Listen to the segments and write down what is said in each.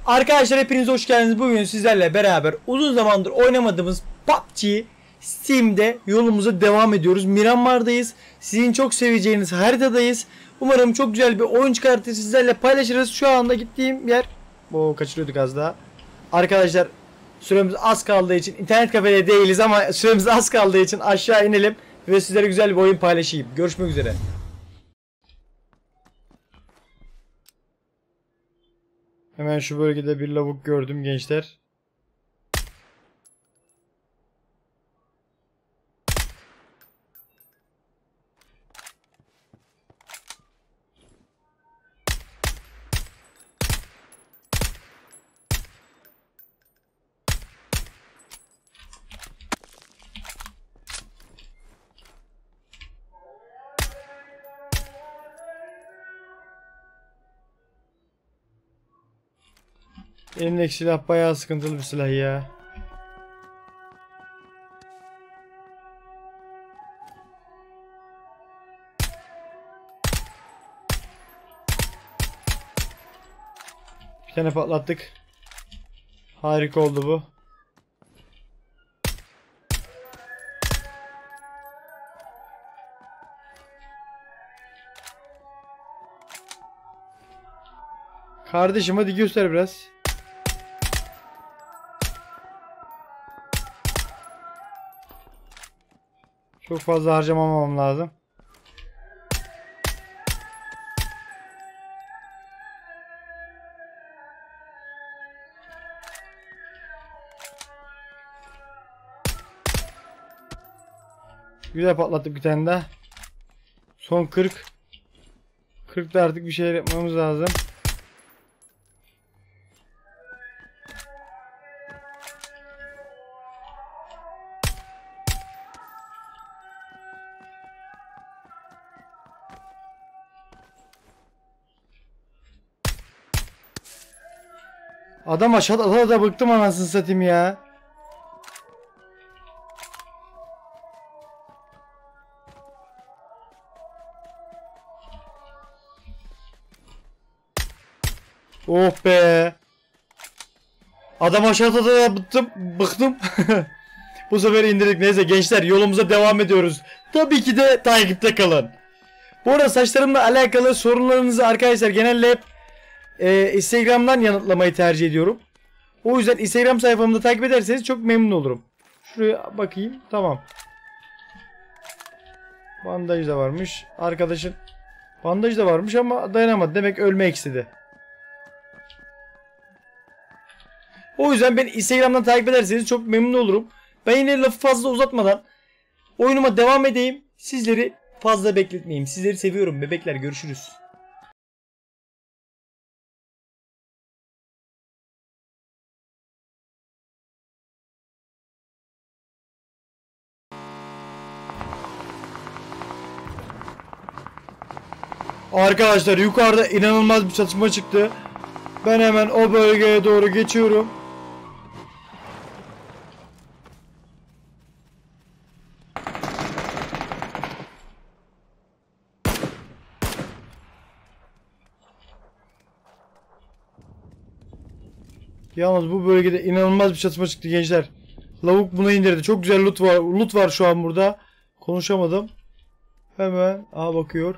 Arkadaşlar hepiniz hoş geldiniz. Bugün sizlerle beraber uzun zamandır oynamadığımız PUBG Steam'de yolumuza devam ediyoruz. Miramar'dayız. Sizin çok seveceğiniz haritadayız. Umarım çok güzel bir oyun çıkartır, sizlerle paylaşırız. Şu anda gittiğim yer... kaçırıyorduk az daha. Arkadaşlar süremiz az kaldığı için internet kafede değiliz ama süremiz az kaldığı için aşağı inelim ve sizlere güzel bir oyun paylaşayım. Görüşmek üzere. Hemen şu bölgede bir lavuk gördüm gençler. Elimdeki silah bayağı sıkıntılı bir silah ya. Bir tane patlattık. Harika oldu bu. Kardeşim hadi göster biraz. Çok fazla harcamamam lazım. Güzel patlattık bir tane daha. Son 40. 40'da artık bir şeyler yapmamız lazım. Adam aşağıda da bıktım anasını satayım ya. Oh be. Adam aşağıda da bıktım. Bu sefer indirdik. Neyse gençler yolumuza devam ediyoruz. Tabii ki de takipte kalın. Bu arada saçlarımla alakalı sorunlarınızı arkadaşlar genelde hep Instagram'dan yanıtlamayı tercih ediyorum. O yüzden Instagram sayfamda takip ederseniz çok memnun olurum. Şuraya bakayım. Tamam. Bandaj da varmış. Arkadaşın bandaj da varmış ama dayanamadı. Demek ölmek istedi. O yüzden beni Instagram'dan takip ederseniz çok memnun olurum. Ben yine lafı fazla uzatmadan oyunuma devam edeyim. Sizleri fazla bekletmeyeyim. Sizleri seviyorum bebekler. Görüşürüz. Arkadaşlar yukarıda inanılmaz bir çatışma çıktı. Ben hemen o bölgeye doğru geçiyorum. Yalnız bu bölgede inanılmaz bir çatışma çıktı gençler. Lavuk bunu indirdi. Çok güzel loot var. Loot var şu an burada. Konuşamadım. Hemen bakıyor.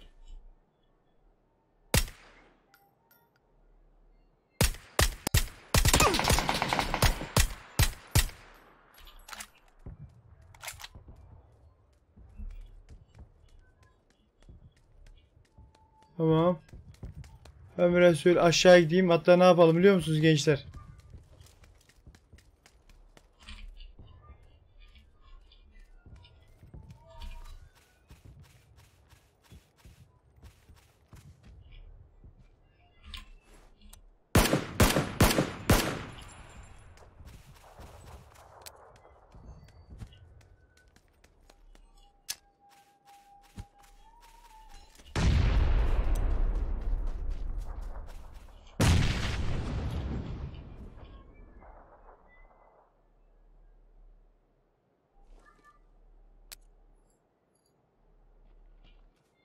Tamam. Ben biraz şöyle aşağı gideyim. Hatta ne yapalım biliyor musunuz gençler?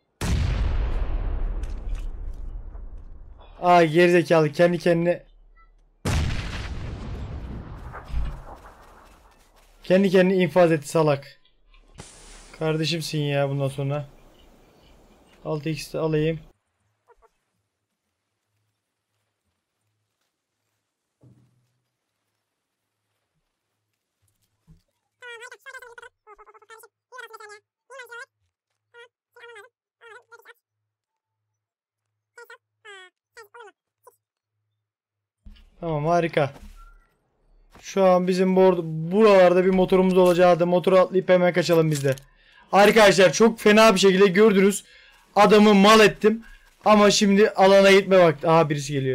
Aa gerizekalı kendi kendine Kendi kendini infaz etti salak. Kardeşimsin ya bundan sonra. 6x'te alayım. Tamam, harika. Şu an bizim buralarda bir motorumuz olacağı da motora atlayıp hemen kaçalım biz de. Arkadaşlar çok fena bir şekilde gördünüz. Adamı mal ettim. Ama şimdi alana gitme vakti. Aha, birisi geliyor.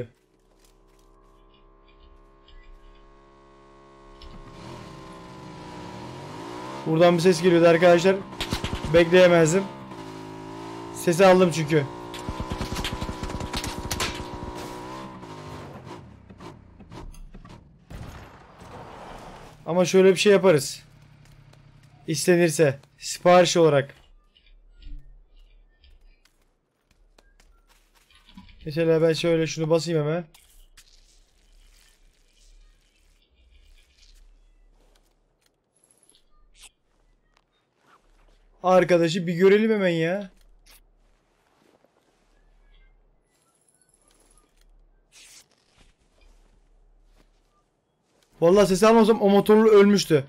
Buradan bir ses geliyordu arkadaşlar. Bekleyemezdim. Sesi aldım çünkü. Ama şöyle bir şey yaparız. İstenirse. Sipariş olarak. Mesela ben şöyle şunu basayım hemen. Arkadaşı bir görelim hemen ya. Vallahi sesi almasam o motorlu ölmüştü.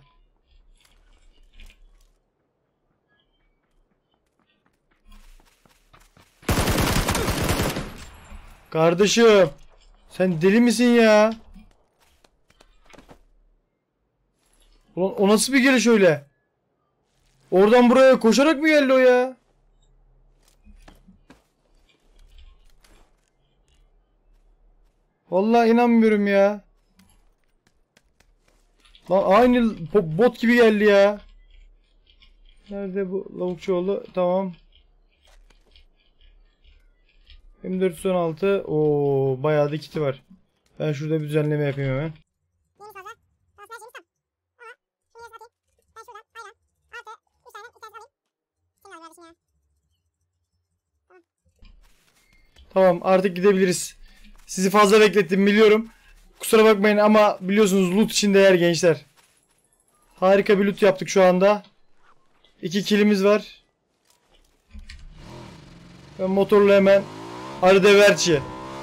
Kardeşim, sen deli misin ya? Ulan o nasıl bir geliş öyle? Oradan buraya koşarak mı geldi o ya? Vallahi inanmıyorum ya. Lan aynı bot gibi geldi ya. Nerede bu lavukçuoğlu? Tamam. M416. Oo, bayağı da kiti var. Ben şurada bir düzenleme yapayım hemen. Tamam, artık gidebiliriz. Sizi fazla beklettim biliyorum. Kusura bakmayın ama biliyorsunuz loot için değer gençler. Harika bir loot yaptık şu anda. 2 killimiz var. Ben motorla hemen Arrivederci.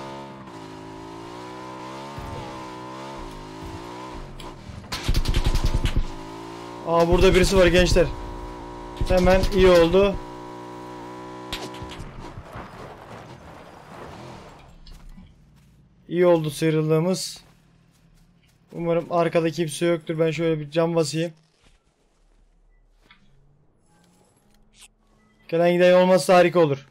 Aa, burada birisi var gençler. Hemen iyi oldu. İyi oldu sıyrıldığımız. Umarım arkada kimse yoktur. Ben şöyle bir cam basayım. Gelen giden olmazsa harika olur.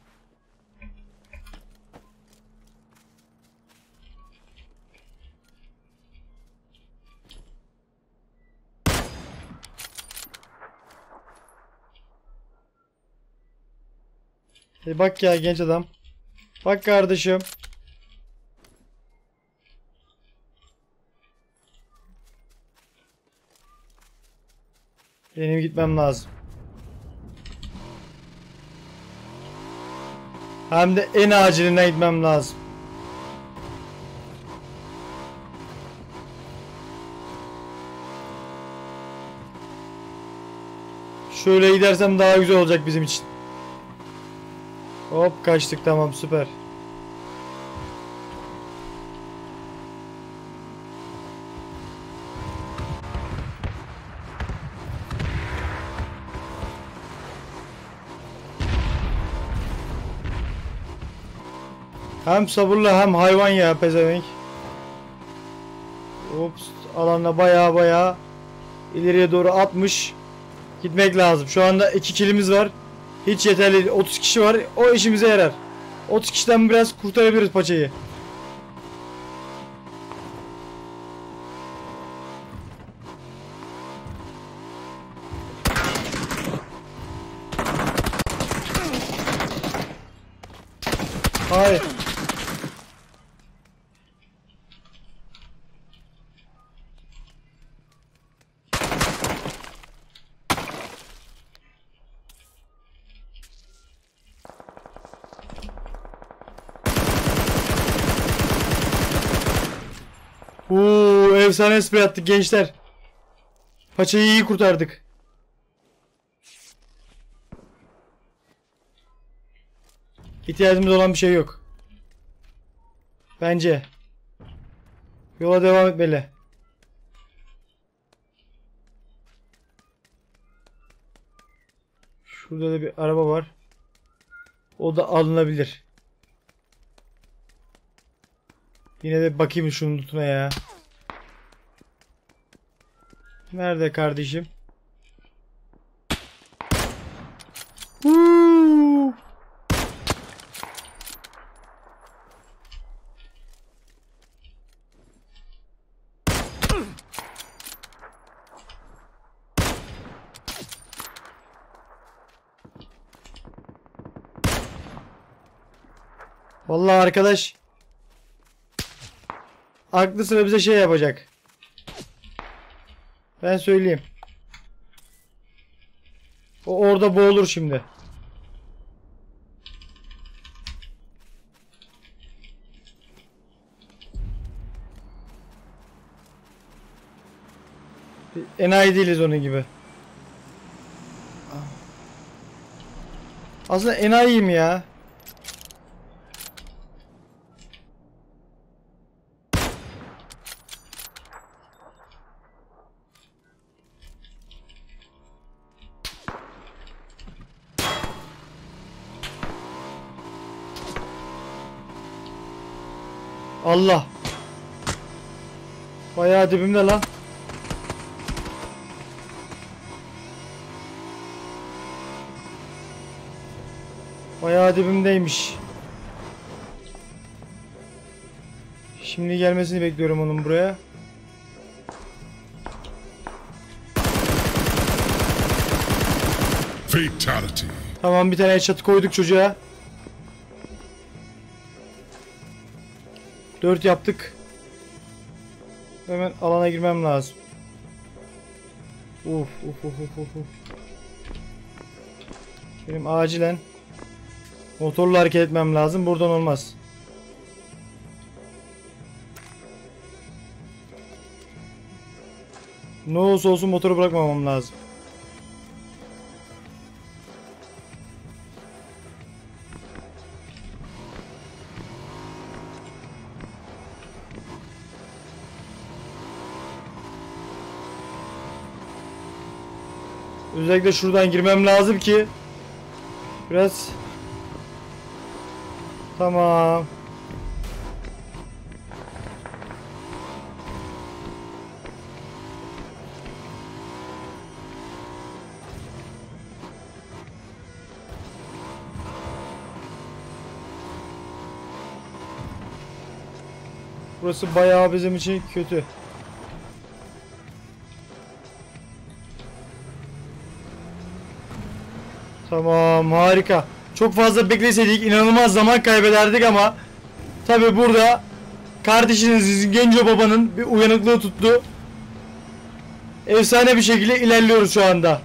Bak ya genç adam. Bak kardeşim. Benim gitmem lazım. Hem de en aciline gitmem lazım. Şöyle gidersem daha güzel olacak bizim için. Hop, kaçtık, tamam, süper. Hem sabırlı hem hayvan ya pezevenk. Ops, alanda baya ileriye doğru atmış. Gitmek lazım. Şu anda 2 killimiz var. Hiç yeterli değil. 30 kişi var. O işimize yarar. 30 kişiden biraz kurtarabiliriz paçayı. Hayır. Efsane espri attık gençler. Paçayı iyi kurtardık. İhtiyacımız olan bir şey yok. Bence. Yola devam etmeli. Şurada da bir araba var. O da alınabilir. Yine de bakayım şunun lootuna ya. Nerede kardeşim? Huu. Vallahi arkadaş aklı sıra bize şey yapacak. Ben söyleyeyim. O orada boğulur şimdi. Enayi değiliz onun gibi. Aslında enayiyim ya. Allah. Bayağı dibimde lan. Bayağı dibimdeymiş. Şimdi gelmesini bekliyorum onun buraya. Fatality. Tamam, bir tane headshot koyduk çocuğa. 4 yaptık. Hemen alana girmem lazım. Uf. Benim acilen motorla hareket etmem lazım. Buradan olmaz. Ne olursa olsun motoru bırakmamam lazım. Özellikle şuradan girmem lazım ki biraz. Tamam. Burası bayağı bizim için kötü. Tamam, harika. Çok fazla bekleseydik inanılmaz zaman kaybederdik ama tabi burada kardeşinizin, Genco babanın bir uyanıklığı tuttu. Efsane bir şekilde ilerliyoruz şu anda.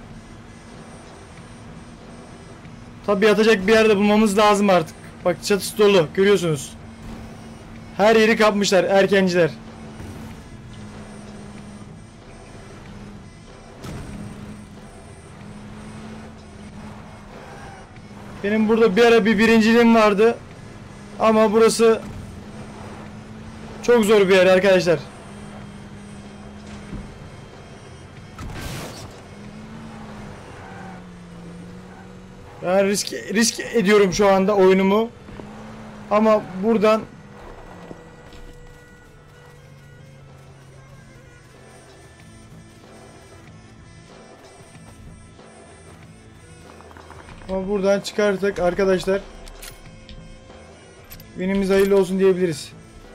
Tabi yatacak bir yerde bulmamız lazım artık. Bak, çatısı dolu, görüyorsunuz. Her yeri kapmışlar erkenciler. Benim burada bir ara bir birinciliğim vardı. Ama burası çok zor bir yer arkadaşlar. Yani risk ediyorum şu anda oyunumu. Ama buradan çıkarsak arkadaşlar günümüz hayırlı olsun diyebiliriz.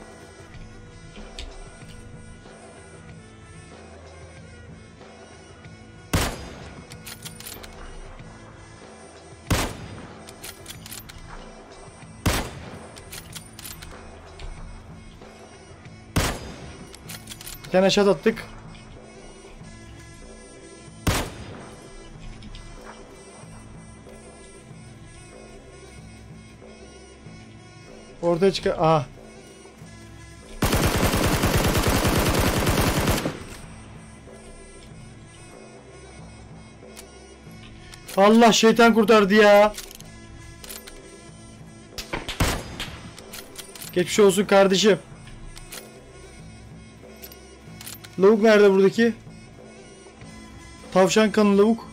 Bir tane shot attık. Ortaya çıkar. Aha. Allah, şeytan kurtardı ya. Geçmiş olsun kardeşim. Lavuk nerede buradaki? Tavşan kanı lavuk.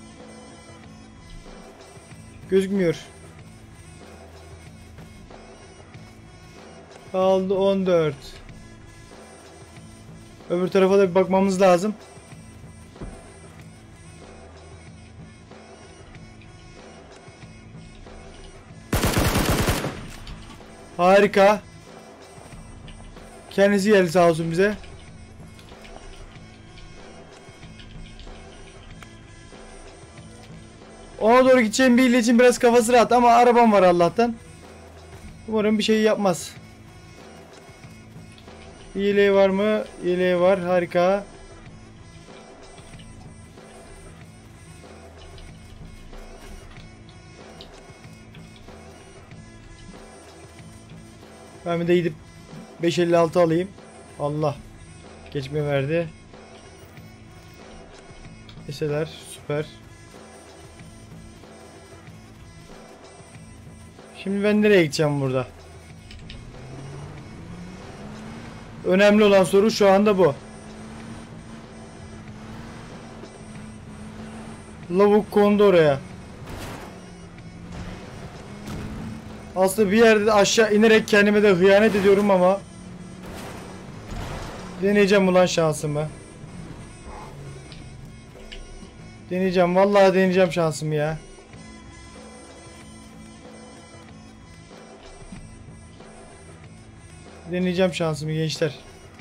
Gözükmüyor. Kaldı 14. Öbür tarafa da bir bakmamız lazım. Harika. Kendisi geldi sağ olsun bize. Ona doğru gideceğim bir için biraz kafası rahat ama arabam var Allah'tan. Umarım bir şey yapmaz. Yeleği var mı? Yeleği var. Harika. Ben bir de gidip 556 alayım. Allah. Geçme verdi. Eseler süper. Şimdi ben nereye gideceğim burada? Önemli olan soru şu anda bu. Lavuk kondu oraya. Aslında bir yerde de aşağı inerek kendime de hıyanet ediyorum ama deneyeceğim ulan şansımı. Deneyeceğim, vallahi deneyeceğim şansımı ya. Deneyeceğim şansımı gençler.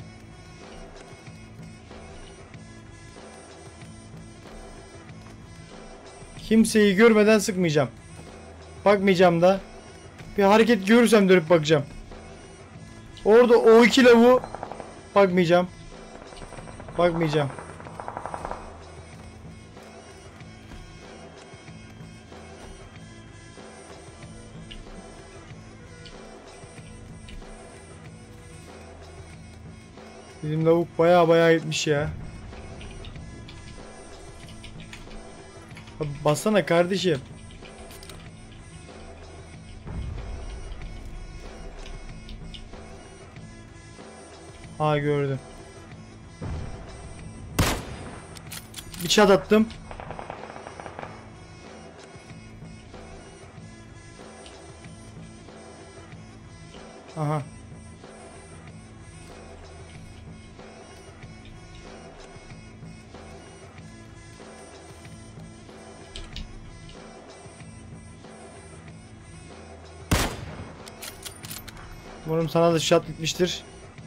Kimseyi görmeden sıkmayacağım. Bakmayacağım da. Bir hareket görürsem dönüp bakacağım. Orada o iki lavuğu bakmayacağım. Bakmayacağım. Bizim lavuk baya gitmiş ya. Bassana kardeşim. Ha, gördüm. Bir çat attım. Aha. Umarım sana da shot bitmiştir.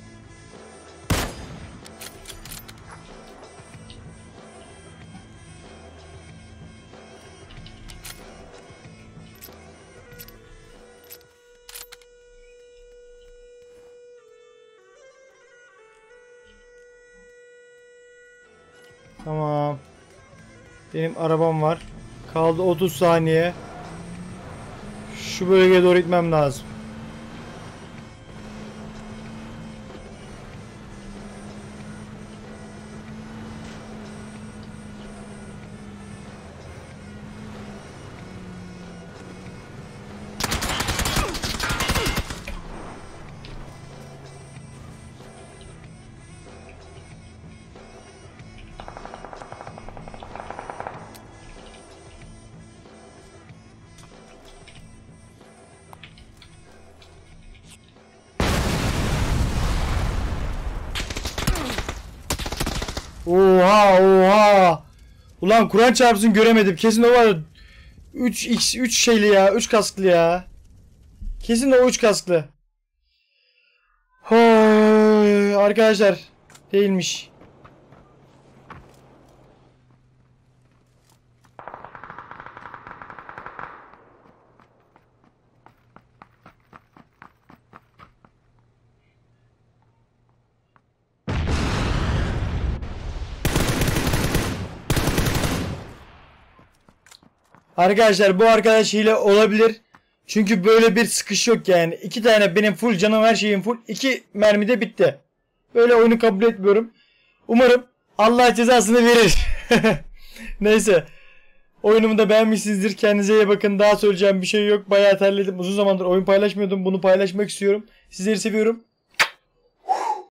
Tamam. Benim arabam var. Kaldı 30 saniye. Şu bölgeye doğru gitmem lazım. Oha oha. Ulan Kur'an çarpsın göremedim. Kesin o var. 3 şeyli ya. 3 kasklı ya. Kesin o 3 kasklı. Hoy, arkadaşlar. Değilmiş. Arkadaşlar bu arkadaş hile olabilir. Çünkü böyle bir sıkış yok yani. 2 tane benim full canım, her şeyim full. 2 mermide bitti. Böyle oyunu kabul etmiyorum. Umarım Allah cezasını verir. Neyse. Oyunumu da beğenmişsinizdir. Kendinize iyi bakın. Daha söyleyeceğim bir şey yok. Bayağı terledim. Uzun zamandır oyun paylaşmıyordum. Bunu paylaşmak istiyorum. Sizleri seviyorum.